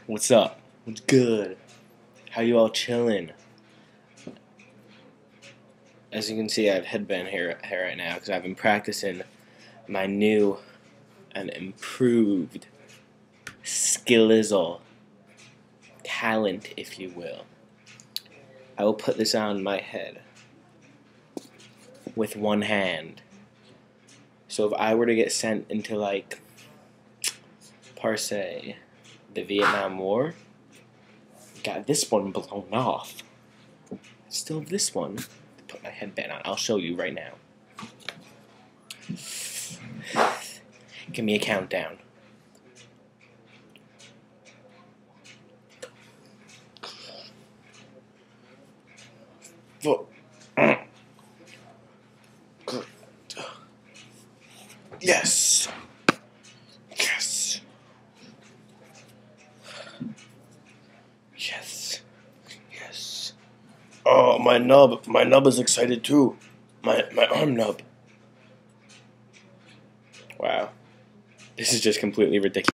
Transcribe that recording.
What's up? What's good? How you all chilling? As you can see, I have headband hair right now because I've been practicing my new and improved skillizzle talent, if you will. I will put this on my head with one hand. So if I were to get sent into, like, per se, the Vietnam War, got this one blown off. Still have this one. Put my headband on. I'll show you right now. Give me a countdown. 4. Yes. Yes. Yes. Yes. Oh, my nub. My nub is excited too. My arm nub. Wow. This is just completely ridiculous.